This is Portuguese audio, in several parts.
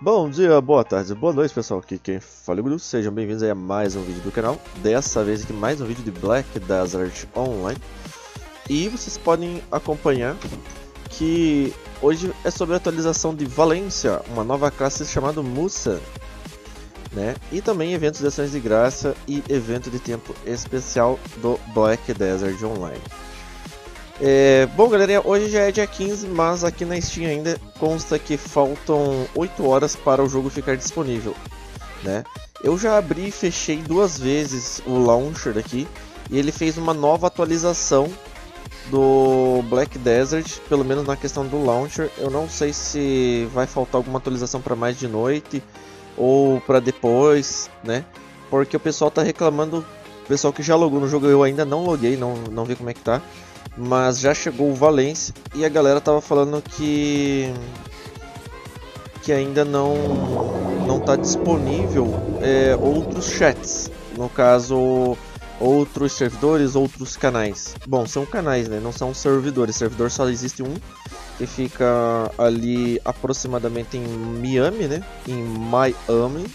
Bom dia, boa tarde, boa noite pessoal, aqui quem fala é o Guru, sejam bem-vindos a mais um vídeo do canal. Dessa vez aqui mais um vídeo de Black Desert Online. E vocês podem acompanhar que hoje é sobre a atualização de Valência, uma nova classe chamada Musa, né? E também eventos de ações de graça e evento de tempo especial do Black Desert Online. Bom galerinha, hoje já é dia 15, mas aqui na Steam ainda consta que faltam 8 horas para o jogo ficar disponível, né? Eu já abri e fechei 2 vezes o launcher daqui e ele fez uma nova atualização do Black Desert, pelo menos na questão do launcher. Eu não sei se vai faltar alguma atualização para mais de noite ou para depois, né? Porque o pessoal tá reclamando, o pessoal que já logou no jogo, eu ainda não loguei, não vi como é que tá. Mas já chegou o Valência e a galera tava falando que ainda não tá disponível outros chats, no caso outros servidores, outros canais. Bom, são canais, né? Não são servidores. Servidor só existe um que fica ali aproximadamente em Miami, né? Em Miami.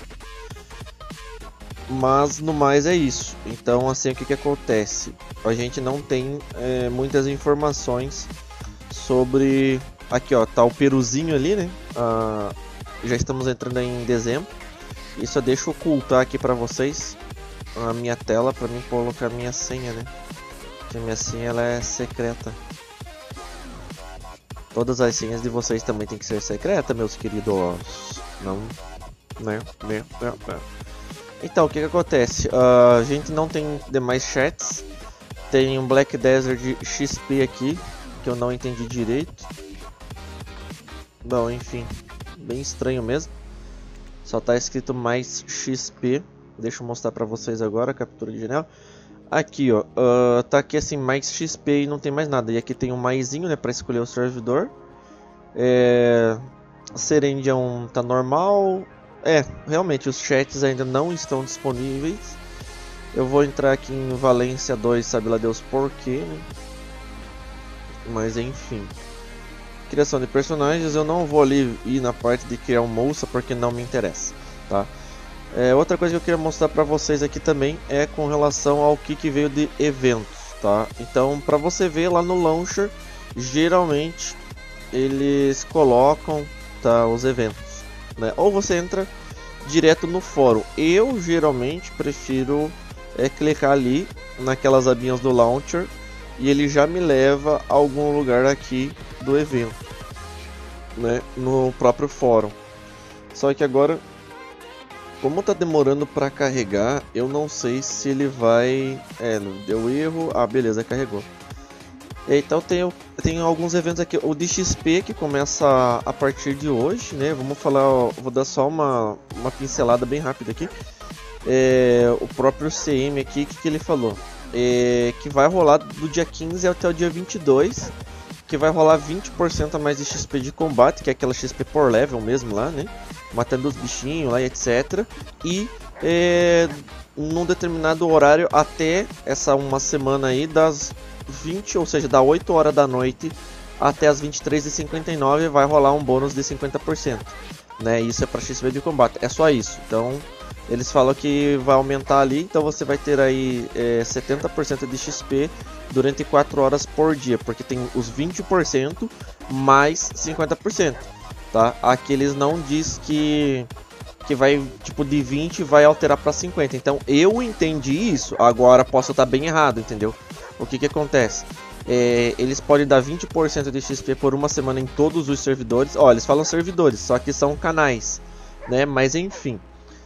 Mas no mais é isso. Então assim, o que acontece? A gente não tem muitas informações sobre... Aqui ó, tá o peruzinho ali, né? Já estamos entrando em dezembro. Isso eu deixo ocultar aqui pra vocês a minha tela, pra mim colocar a minha senha, né? Porque a minha senha ela é secreta. Todas as senhas de vocês também tem que ser secreta, meus queridos. Não, né? Então, o que acontece? A gente não tem demais chats. Tem um Black Desert XP aqui, que eu não entendi direito. Bom, enfim, bem estranho mesmo. Só tá escrito mais XP. Deixa eu mostrar pra vocês agora a captura de janela. Aqui, ó, tá aqui assim, mais XP e não tem mais nada. E aqui tem um maisinho, né, pra escolher o servidor. Serendian tá normal. Realmente os chats ainda não estão disponíveis. Eu vou entrar aqui em Valência 2, sabe lá Deus por quê, né? Mas enfim. Criação de personagens, eu não vou ali ir na parte de criar um moça porque não me interessa, tá? Outra coisa que eu queria mostrar pra vocês aqui também é com relação ao que veio de eventos, tá? Então, pra você ver lá no launcher, geralmente eles colocam, tá, os eventos, né? Ou você entra direto no fórum. Eu geralmente prefiro clicar ali naquelas abinhas do launcher e ele já me leva a algum lugar aqui do evento, né, no próprio fórum. Só que agora, como tá demorando para carregar, eu não sei se ele vai... deu erro. Ah, beleza, carregou. Então tem alguns eventos aqui, o de XP que começa a partir de hoje, né? Vamos falar, vou dar só uma pincelada bem rápida aqui. O próprio CM aqui, que ele falou? Que vai rolar do dia 15 até o dia 22, que vai rolar 20% a mais de XP de combate, que é aquela XP por level mesmo lá, né? Matando os bichinhos lá e etc. E num determinado horário até essa uma semana aí das 20, ou seja, da 8 horas da noite até as 23h59 vai rolar um bônus de 50%, né? Isso é para XP de combate, é só isso. Então eles falam que vai aumentar ali, então você vai ter aí 70% de XP durante 4 horas por dia, porque tem os 20% mais 50%, tá? Aqui eles não diz que vai, tipo, de 20 vai alterar para 50. Então eu entendi isso, agora posso estar bem errado, entendeu? O que acontece? Eles podem dar 20% de XP por uma semana em todos os servidores. Ó, eles falam servidores, só que são canais, né? Mas enfim.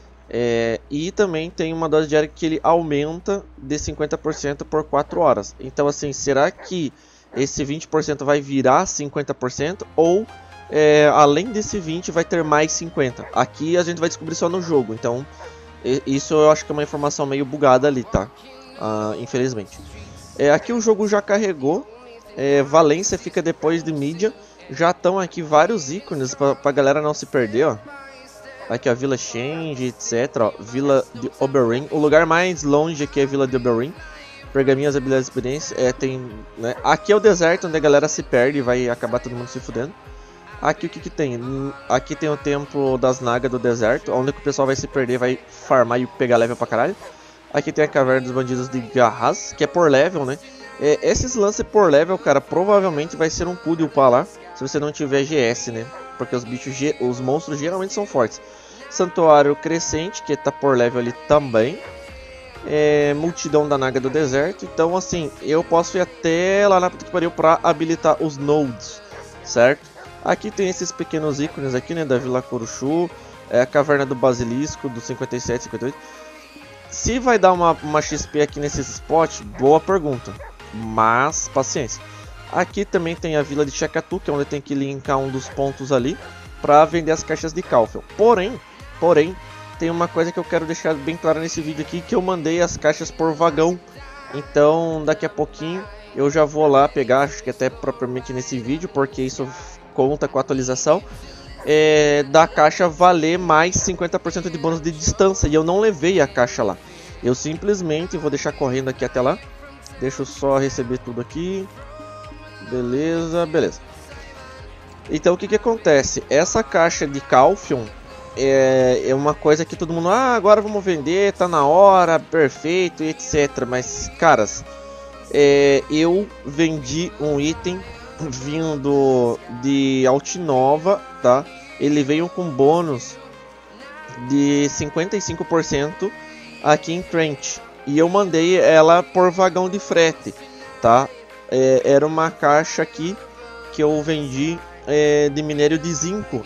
E também tem uma dose diária que ele aumenta de 50% por 4 horas. Então assim, será que esse 20% vai virar 50%? Ou além desse 20 vai ter mais 50%? Aqui a gente vai descobrir só no jogo. Então isso eu acho que é uma informação meio bugada ali, tá? Infelizmente. Aqui o jogo já carregou. Valência fica depois de mídia. Já estão aqui vários ícones pra galera não se perder, ó. Aqui a Vila Change, etc. Ó, Vila de Oberyn. O lugar mais longe aqui é a Vila de Oberyn. Pergaminhos, habilidades, experiência. Tem, né? Aqui é o deserto onde a galera se perde e vai acabar todo mundo se fudendo. Aqui o que tem? Aqui tem o templo das Nagas do deserto, onde o pessoal vai se perder, vai farmar e pegar level pra caralho. Aqui tem a caverna dos bandidos de Garras, que é por level, né? Esses lances por level, cara, provavelmente vai ser um cu de upar lá, se você não tiver GS, né? Porque os bichos, os monstros geralmente são fortes. Santuário Crescente, que tá por level ali também. Multidão da Naga do deserto. Então assim, eu posso ir até lá na puta que pariu pra habilitar os nodes, certo? Aqui tem esses pequenos ícones aqui, né, da Vila Coruchu, a Caverna do Basilisco, do 57, 58. Se vai dar uma XP aqui nesses spots, boa pergunta, mas paciência. Aqui também tem a Vila de Chacatu, que é onde tem que linkar um dos pontos ali, para vender as caixas de Calfel. Porém, tem uma coisa que eu quero deixar bem clara nesse vídeo aqui, que eu mandei as caixas por vagão. Então daqui a pouquinho eu já vou lá pegar, acho que até propriamente nesse vídeo, porque isso conta com a atualização, da caixa valer mais 50% de bônus de distância, e eu não levei a caixa lá. Eu simplesmente vou deixar correndo aqui até lá. Deixa eu só receber tudo aqui. Beleza. Então o que acontece? Essa caixa de Calphion é uma coisa que todo mundo, agora vamos vender, tá na hora, perfeito, etc. Mas, caras, eu vendi um item vindo de Altinova, tá? Ele veio com bônus de 55% aqui em Trent, e eu mandei ela por vagão de frete, tá? Era uma caixa aqui que eu vendi de minério de zinco.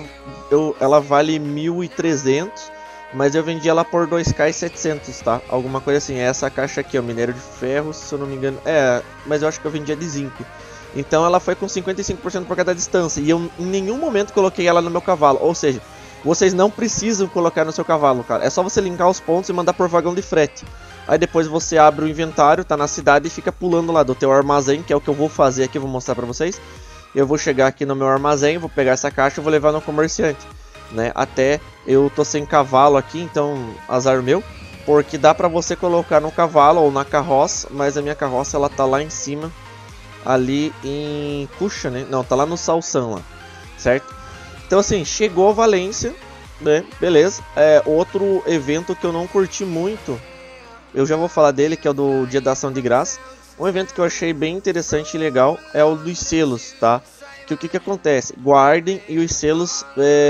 Ela vale 1.300, mas eu vendi ela por 2.700, tá? Alguma coisa assim. Essa caixa aqui é o minério de ferro, se eu não me engano. Mas eu acho que eu vendia de zinco. Então ela foi com 55% por cada distância, e eu em nenhum momento coloquei ela no meu cavalo. Ou seja, vocês não precisam colocar no seu cavalo, cara. É só você linkar os pontos e mandar por vagão de frete. Aí depois você abre o inventário, tá na cidade, e fica pulando lá do teu armazém, que é o que eu vou fazer aqui, vou mostrar pra vocês. Eu vou chegar aqui no meu armazém, vou pegar essa caixa e vou levar no comerciante, né? Até eu tô sem cavalo aqui, então azar meu, porque dá pra você colocar no cavalo ou na carroça, mas a minha carroça ela tá lá em cima, ali em Cuxa, né? Não, tá lá no Salsão lá, certo? Então assim, chegou Valência, né? Beleza. Outro evento que eu não curti muito, eu já vou falar dele, que é o do Dia da Ação de Graça. Um evento que eu achei bem interessante e legal é o dos selos, tá? Que o que acontece? Guardem, e os selos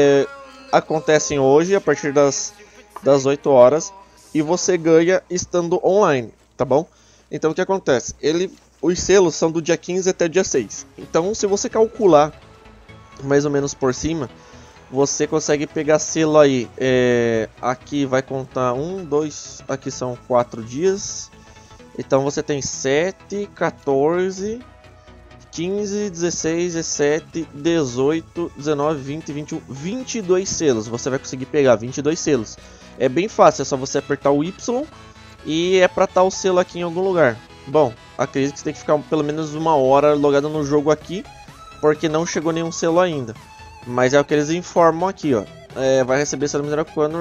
acontecem hoje a partir das 8 horas, e você ganha estando online, tá bom? Então o que acontece? Os selos são do dia 15 até o dia 6. Então se você calcular mais ou menos por cima, você consegue pegar selo aí. Aqui vai contar 1, 2, aqui são 4 dias. Então você tem 7, 14, 15, 16, 17, 18, 19, 20, 21, 22 selos. Você vai conseguir pegar 22 selos. É bem fácil, é só você apertar o Y e é pra estar o selo aqui em algum lugar. Bom, acredito que você tem que ficar pelo menos 1 hora logado no jogo aqui, porque não chegou nenhum selo ainda. Mas é o que eles informam aqui, ó. Vai receber selo mineral quando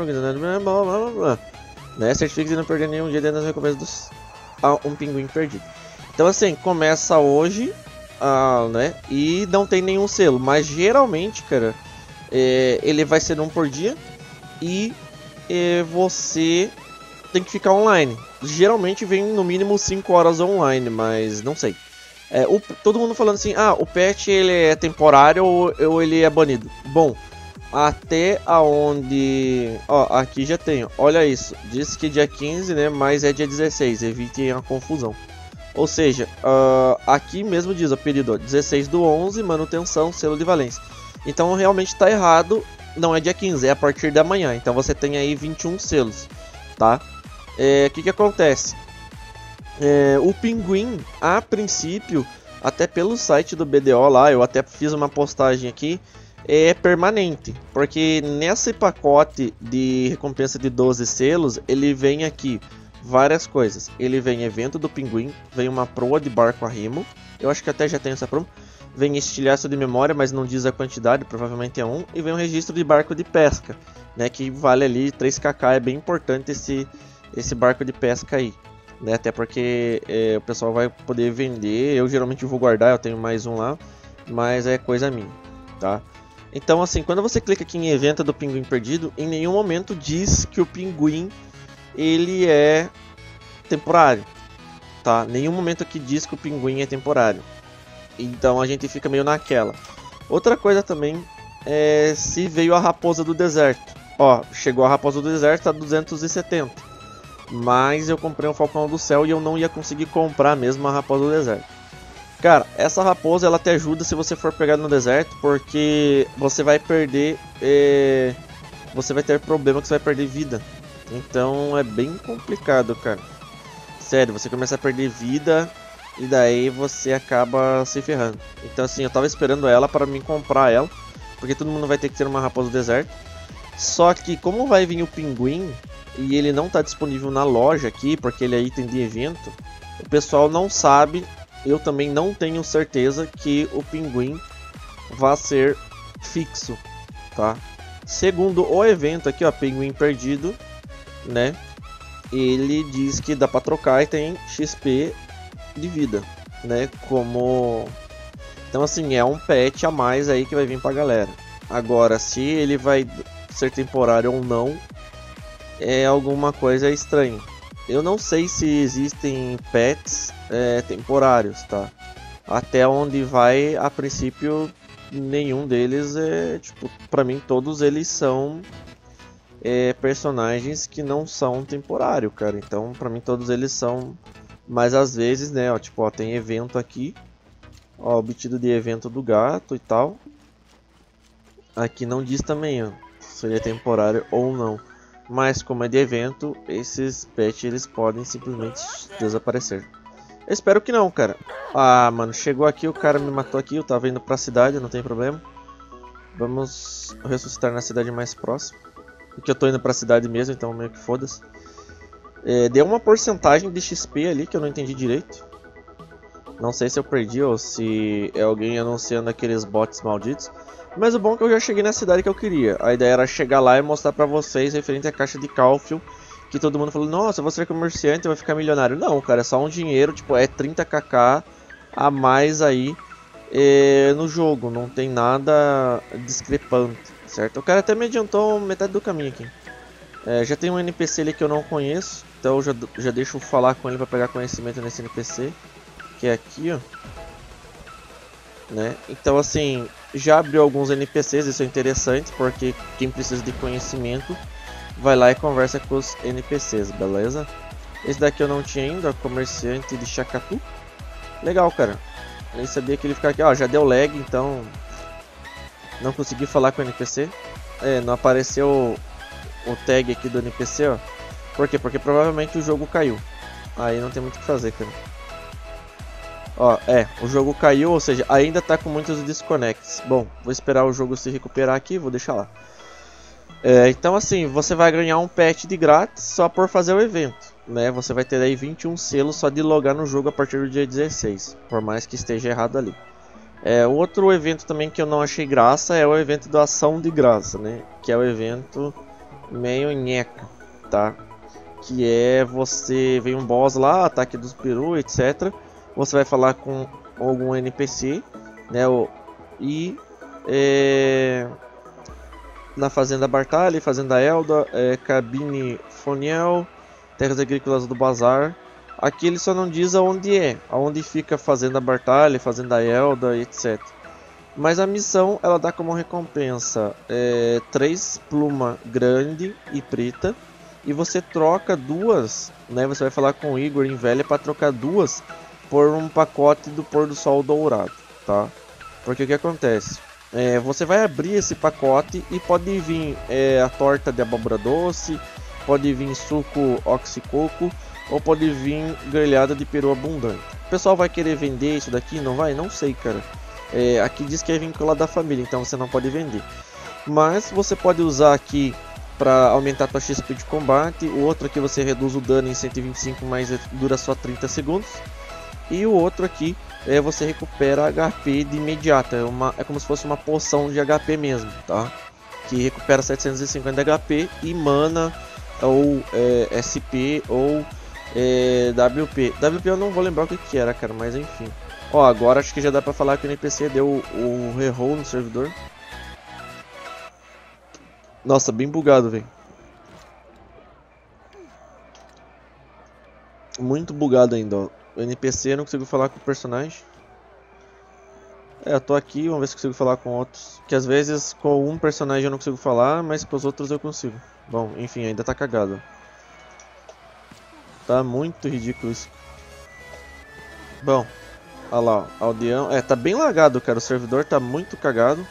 né? Certifique de não perder nenhum dia dentro das recompensas um pinguim perdido. Então assim, começa hoje, né? E não tem nenhum selo, mas geralmente, cara, ele vai ser um por dia, e você tem que ficar online. Geralmente vem no mínimo 5 horas online, mas não sei. Todo mundo falando assim, o patch ele é temporário ou ele é banido. Bom, até aonde... Ó, aqui já tenho, olha isso. Diz que dia 15, né, mas é dia 16, evitem a confusão. Ou seja, aqui mesmo diz o período 16/11, manutenção, selo de Valência. Então realmente está errado, não é dia 15, é a partir da manhã. Então você tem aí 21 selos, tá? O que acontece? O pinguim, a princípio, até pelo site do BDO lá, eu até fiz uma postagem aqui, é permanente, porque nesse pacote de recompensa de 12 selos, ele vem aqui várias coisas. Ele vem evento do pinguim, vem uma proa de barco a remo, eu acho que até já tem essa promo, vem estilhaço de memória, mas não diz a quantidade, provavelmente é 1, e vem um registro de barco de pesca, né, que vale ali 3kk, é bem importante esse barco de pesca aí, né, até porque o pessoal vai poder vender. Eu geralmente vou guardar, eu tenho mais um lá, mas é coisa minha, tá? Então assim, quando você clica aqui em evento do pinguim perdido, em nenhum momento diz que o pinguim ele é temporário, tá? Nenhum momento aqui diz que o pinguim é temporário. Então a gente fica meio naquela. Outra coisa também é se veio a raposa do deserto. Ó, chegou a raposa do deserto a 270. Mas eu comprei um falcão do céu e eu não ia conseguir comprar mesmo a raposa do deserto. Cara, essa raposa ela te ajuda se você for pegar no deserto, porque você vai perder, você vai ter problema que você vai perder vida. Então é bem complicado, cara. Sério, você começa a perder vida e daí você acaba se ferrando. Então assim, eu tava esperando ela para mim comprar ela, porque todo mundo vai ter que ter uma raposa do deserto. Só que como vai vir o pinguim e ele não está disponível na loja aqui, porque ele é item de evento, o pessoal não sabe, eu também não tenho certeza que o pinguim vai ser fixo, tá? Segundo o evento aqui, ó, pinguim perdido, né? Ele diz que dá para trocar e tem XP de vida, né? Como... Então assim, é um patch a mais aí que vai vir pra galera. Agora, se ele vai ser temporário ou não, é alguma coisa estranha. Eu não sei se existem pets temporários, tá? Até onde vai, a princípio, nenhum deles é, tipo, pra mim todos eles são personagens que não são temporários, cara. Então, pra mim todos eles são, mas às vezes, né, ó, tipo, ó, tem evento aqui, ó, obtido de evento do gato e tal. Aqui não diz também, ó, se ele é temporário ou não. Mas como é de evento, esses pets eles podem simplesmente desaparecer. Eu espero que não, cara. Ah, mano, chegou aqui, o cara me matou aqui, eu tava indo pra cidade, não tem problema. Vamos ressuscitar na cidade mais próxima. Porque eu tô indo pra cidade mesmo, então meio que foda-se. Deu uma porcentagem de XP ali que eu não entendi direito. Não sei se eu perdi ou se é alguém anunciando aqueles bots malditos. Mas o bom é que eu já cheguei na cidade que eu queria. A ideia era chegar lá e mostrar pra vocês referente à caixa de Caulfield. Que todo mundo falou, nossa, você é comerciante e vai ficar milionário. Não, cara, é só um dinheiro, tipo, é 30kk a mais aí no jogo. Não tem nada discrepante, certo? O cara até me adiantou metade do caminho aqui. Já tem um NPC ali que eu não conheço. Então eu já deixo eu falar com ele pra pegar conhecimento nesse NPC. Que é aqui, ó. Né? Então assim, já abriu alguns NPCs, isso é interessante, porque quem precisa de conhecimento vai lá e conversa com os NPCs, beleza? Esse daqui eu não tinha ainda, comerciante de Chacatu. Legal, cara. Nem sabia que ele ficava aqui, ó, já deu lag, então não consegui falar com o NPC. Não apareceu o tag aqui do NPC, ó. Por quê? Porque provavelmente o jogo caiu. Aí não tem muito o que fazer, cara. Ó, o jogo caiu, ou seja, ainda tá com muitos desconects. Bom, vou esperar o jogo se recuperar aqui, vou deixar lá. Então assim, você vai ganhar um patch de grátis só por fazer o evento, né? Você vai ter aí 21 selos só de logar no jogo a partir do dia 16, por mais que esteja errado ali. Outro evento também que eu não achei graça é o evento da ação de graça, né? Que é o evento meio nheca, tá? Que é você, vem um boss lá, ataque dos perus, etc. Você vai falar com algum NPC, né? Na Fazenda Bartali, Fazenda Elda, Cabine Foniel, Terras Agrícolas do Bazar. Aqui ele só não diz aonde fica Fazenda Bartali, Fazenda Elda, etc. Mas a missão ela dá como recompensa 3 plumas grande e preta. E você troca duas, né? Você vai falar com o Igor em Velha para trocar duas por um pacote do pôr do sol dourado, tá? Porque o que acontece? Você vai abrir esse pacote e pode vir a torta de abóbora doce, pode vir suco oxicoco ou pode vir grelhada de peru abundante. O pessoal vai querer vender isso daqui? Não vai? Não sei, cara. Aqui diz que é vinculado à família, então você não pode vender. Mas você pode usar aqui para aumentar a tua XP de combate. O outro aqui você reduz o dano em 125, mas dura só 30 segundos. E o outro aqui você recupera HP de imediato. É como se fosse uma poção de HP mesmo, tá? Que recupera 750 HP e mana ou SP ou WP. WP eu não vou lembrar o que era, cara, mas enfim. Ó, agora acho que já dá pra falar que o NPC deu o reroll no servidor. Nossa, bem bugado, velho. Muito bugado ainda, ó. O NPC eu não consigo falar com o personagem. É, eu tô aqui, vamos ver se consigo falar com outros. Que às vezes com um personagem eu não consigo falar, mas com os outros eu consigo. Bom, enfim, ainda tá cagado. Tá muito ridículo isso. Bom, olha lá, ó, aldeão. É, tá bem lagado, cara. O servidor tá muito cagado.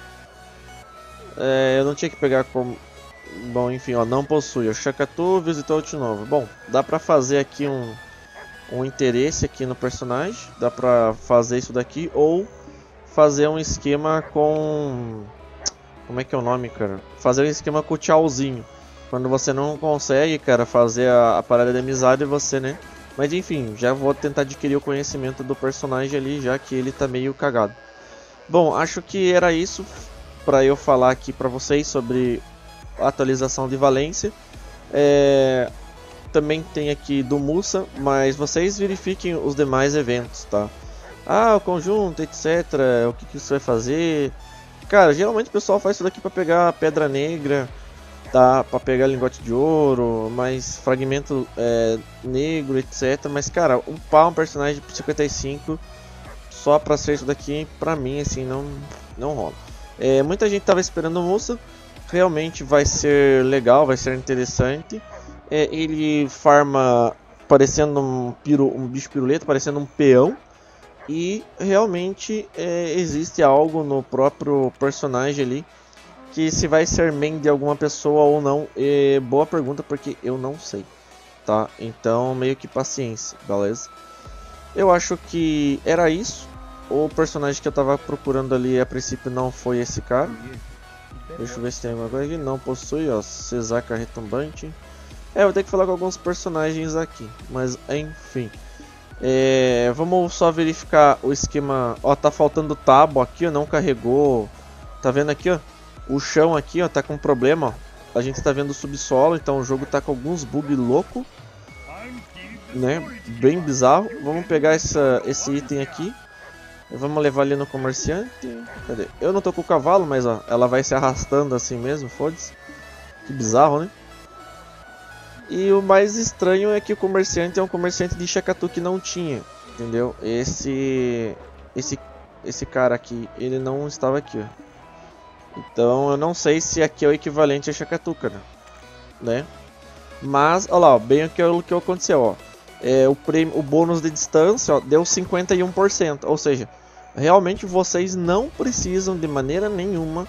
É, eu não tinha que pegar como... Bom, enfim, ó, não possui. O Shakatu visitou de novo. Bom, dá pra fazer aqui um interesse aqui no personagem. Dá pra fazer isso daqui. Ou fazer um esquema com... Como é que é o nome, cara? Fazer um esquema com o tchauzinho. Quando você não consegue, cara, fazer a parada de amizade, você, né? Mas enfim, já vou tentar adquirir o conhecimento do personagem ali, já que ele tá meio cagado. Bom, acho que era isso pra eu falar aqui pra vocês sobre a atualização de Valência. Também tem aqui do Musa, mas vocês verifiquem os demais eventos, tá? Ah, o conjunto, etc. O que isso vai fazer? Cara, geralmente o pessoal faz isso daqui pra pegar pedra negra, tá? Pra pegar lingote de ouro, mais fragmento negro, etc. Mas, cara, upar um personagem por 55 só pra ser isso daqui, pra mim, assim, não rola. Muita gente tava esperando o Musa. Realmente vai ser legal, vai ser interessante. Ele farma parecendo um bicho piruleta, parecendo um peão. E realmente existe algo no próprio personagem ali que se vai ser main de alguma pessoa ou não, boa pergunta, porque eu não sei, tá? Então meio que paciência, beleza? Eu acho que era isso. O personagem que eu tava procurando ali a princípio não foi esse cara. Deixa eu ver se tem alguma coisa aqui. Não possui, ó, Cesaka retumbante. Eu vou ter que falar com alguns personagens aqui, mas enfim. Vamos só verificar o esquema. Ó, tá faltando tábua aqui, ó, não carregou. Tá vendo aqui, ó? O chão aqui, ó, tá com problema, ó. A gente tá vendo o subsolo, então o jogo tá com alguns bugs loucos, né? Bem bizarro. Vamos pegar esse item aqui. Vamos levar ali no comerciante. Cadê? Eu não tô com o cavalo, mas ó, ela vai se arrastando assim mesmo, foda-se. Que bizarro, né? E o mais estranho é que o comerciante é um comerciante de Shakatu que não tinha, entendeu? Esse cara aqui, ele não estava aqui, ó. Então eu não sei se aqui é o equivalente a Shakatu, cara, né? Mas, olha lá, ó, bem o que aconteceu, ó. O bônus de distância, ó, deu 51%, ou seja, realmente vocês não precisam de maneira nenhuma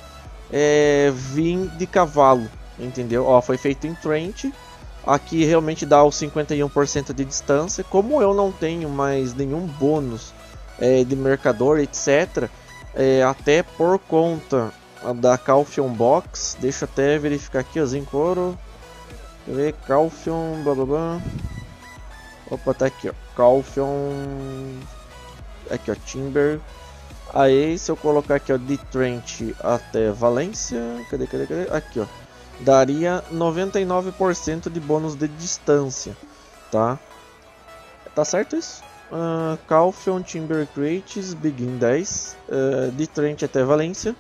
vir de cavalo, entendeu? Ó, foi feito em Trent. Aqui realmente dá os 51% de distância. Como eu não tenho mais nenhum bônus de mercador, etc. Até por conta da Calphion Box. Deixa eu até verificar aqui, ó, Zincoro. Deixa eu ver, Calphion, blá blá blá. Opa, tá aqui, ó. Calphion. Aqui, ó, Timber. Aí, se eu colocar aqui, ó, de Trent até Valência. Cadê? Aqui, ó. Daria 99% de bônus de distância, tá? Tá certo isso? Calphion, Timber Crates, Begin 10, de Trent até Valência,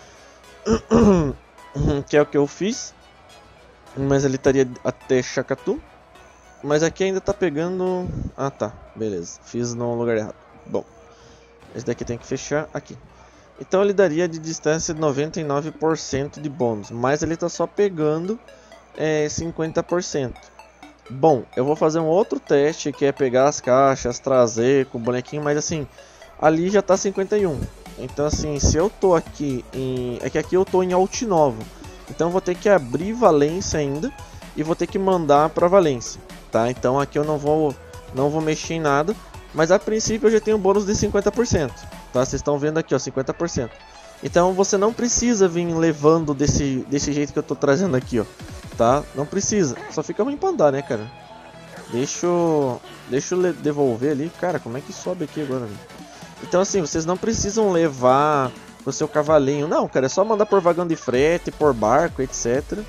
que é o que eu fiz, mas ele estaria até Shakatu, mas aqui ainda tá pegando... Ah tá, beleza, fiz no lugar errado. Bom, esse daqui tem que fechar aqui. Então ele daria de distância 99% de bônus, mas ele está só pegando 50%. Bom, eu vou fazer um outro teste que é pegar as caixas, trazer com o bonequinho, mas assim, ali já está 51%. Então assim, se eu tô aqui em... É que aqui eu tô em Altinovo, então eu vou ter que abrir Valência ainda e vou ter que mandar para Valência, tá? Então aqui eu não vou mexer em nada, mas a princípio eu já tenho bônus de 50%. Tá? Vocês estão vendo aqui, ó, 50%. Então você não precisa vir levando desse jeito que eu tô trazendo aqui, ó, tá? Não precisa, só fica ruim pra andar, né, cara? Deixa eu devolver ali, cara, como é que sobe aqui agora, né? Então assim, vocês não precisam levar o seu cavalinho, não, cara, é só mandar por vagão de frete, por barco, etc.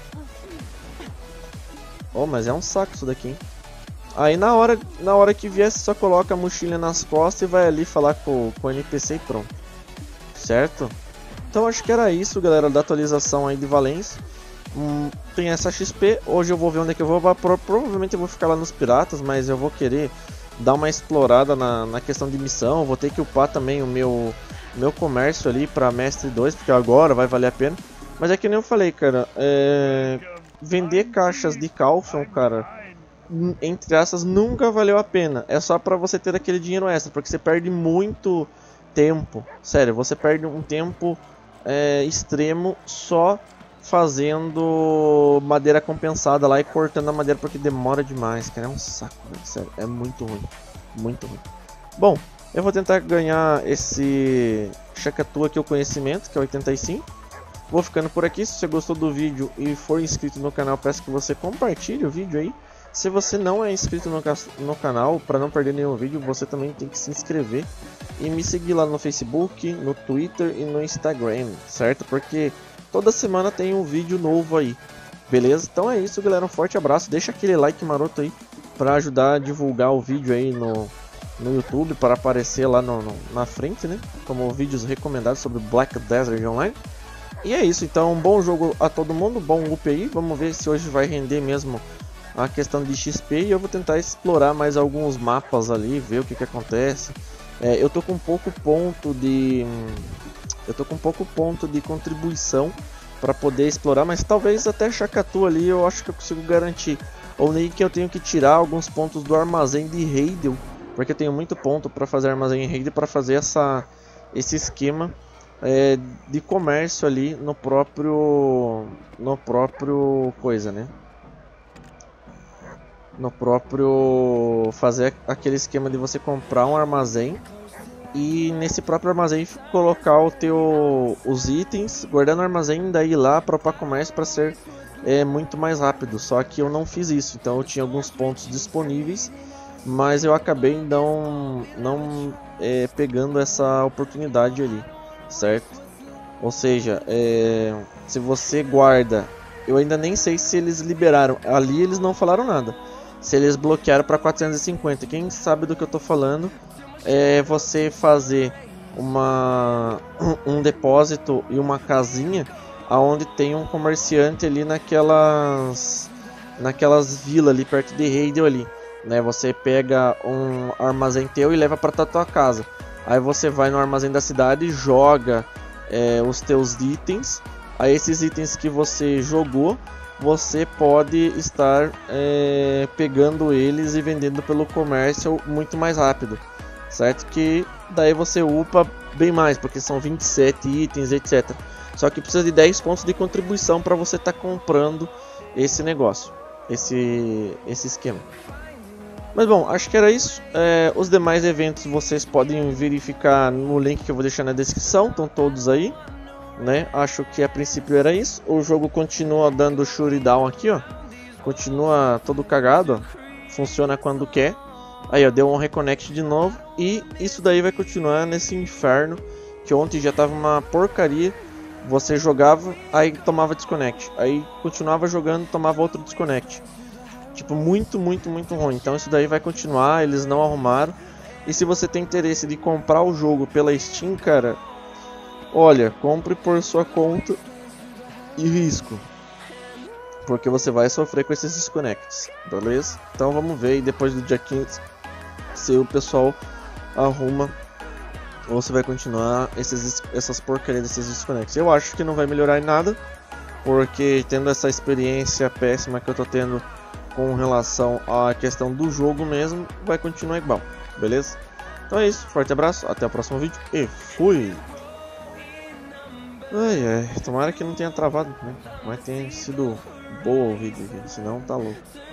Oh, mas é um saco isso daqui, hein? Aí na hora que vier, você só coloca a mochila nas costas e vai ali falar com o NPC e pronto. Certo? Então acho que era isso, galera, da atualização aí de Valência. tem essa XP. Hoje eu vou ver onde é que eu vou. Provavelmente eu vou ficar lá nos piratas, mas eu vou querer dar uma explorada na questão de missão. Eu vou ter que upar também o meu comércio ali para Mestre 2, porque agora vai valer a pena. Mas é que nem eu falei, cara, vender caixas de Calphion, cara, entre essas nunca valeu a pena. É só pra você ter aquele dinheiro extra, porque você perde muito tempo. Sério, você perde um tempo extremo só fazendo madeira compensada lá e cortando a madeira, porque demora demais, cara. É um saco, velho. Sério, é muito ruim. Muito ruim. Bom, eu vou tentar ganhar esse Shakatu aqui, o conhecimento, que é 85. Vou ficando por aqui. Se você gostou do vídeo e for inscrito no canal, peço que você compartilhe o vídeo aí. Se você não é inscrito no canal, para não perder nenhum vídeo, você também tem que se inscrever e me seguir lá no Facebook, no Twitter e no Instagram, certo? Porque toda semana tem um vídeo novo aí, beleza? Então é isso, galera, um forte abraço, deixa aquele like maroto aí para ajudar a divulgar o vídeo aí no YouTube, para aparecer lá na frente, né? Como vídeos recomendados sobre Black Desert Online. E é isso, então, bom jogo a todo mundo, bom up aí, vamos ver se hoje vai render mesmo a questão de XP, e eu vou tentar explorar mais alguns mapas ali, ver o que acontece. Eu tô com pouco ponto de contribuição para poder explorar, mas talvez até Shakatu ali eu acho que eu consigo garantir. Ou nem que eu tenho que tirar alguns pontos do armazém de Heidel, porque eu tenho muito ponto para fazer armazém em Heidel, para fazer esse esquema de comércio ali no próprio coisa, né? No próprio fazer aquele esquema de você comprar um armazém e nesse próprio armazém colocar os itens, guardar no armazém, daí ir lá para upar comércio para ser muito mais rápido. Só que eu não fiz isso, então eu tinha alguns pontos disponíveis, mas eu acabei não pegando essa oportunidade ali, certo? Ou seja, se você guarda, eu ainda nem sei se eles liberaram, ali eles não falaram nada. Se eles bloquearam para 450, quem sabe do que eu tô falando é você fazer um depósito e uma casinha aonde tem um comerciante ali naquelas vilas ali perto de Heidel ali, né? Você pega um armazém teu e leva para tua casa. Aí você vai no armazém da cidade, joga os teus itens. Aí esses itens que você jogou, você pode estar pegando eles e vendendo pelo comércio muito mais rápido, certo? Que daí você upa bem mais, porque são 27 itens, etc. Só que precisa de 10 pontos de contribuição para você estar comprando esse negócio, esse esquema. Mas bom, acho que era isso. Os demais eventos vocês podem verificar no link que eu vou deixar na descrição, estão todos aí, né? Acho que a princípio era isso. O jogo continua dando shutdown aqui, ó. Continua todo cagado, ó. Funciona quando quer. Aí, ó, deu um reconnect de novo. E isso daí vai continuar nesse inferno, que ontem já tava uma porcaria. Você jogava, aí tomava desconnect. Aí continuava jogando, tomava outro desconnect. Tipo, muito ruim. Então isso daí vai continuar, eles não arrumaram. E se você tem interesse de comprar o jogo pela Steam, cara, olha, compre por sua conta e risco, porque você vai sofrer com esses desconnects, beleza? Então vamos ver aí depois do dia 15 se o pessoal arruma ou se vai continuar essas porcarias desses desconnects. Eu acho que não vai melhorar em nada, porque tendo essa experiência péssima que eu tô tendo com relação à questão do jogo mesmo, vai continuar igual, beleza? Então é isso, forte abraço, até o próximo vídeo e fui! Ai, tomara que não tenha travado, né? Mas tenha sido boa o vídeo, senão tá louco.